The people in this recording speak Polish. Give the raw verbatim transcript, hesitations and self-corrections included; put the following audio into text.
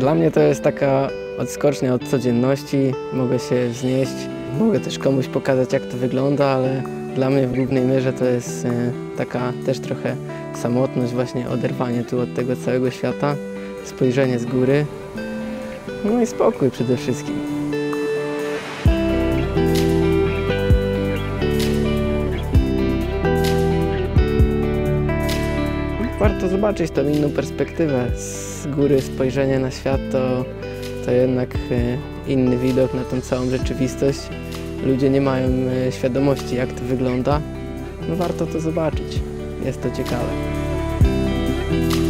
Dla mnie to jest taka odskocznia od codzienności, mogę się wznieść, mogę też komuś pokazać, jak to wygląda, ale dla mnie w głównej mierze to jest taka też trochę samotność, właśnie oderwanie tu od tego całego świata, spojrzenie z góry, no i spokój przede wszystkim. Warto zobaczyć tą inną perspektywę. Z góry spojrzenie na świat to, to jednak inny widok na tą całą rzeczywistość. Ludzie nie mają świadomości, jak to wygląda. No warto to zobaczyć. Jest to ciekawe.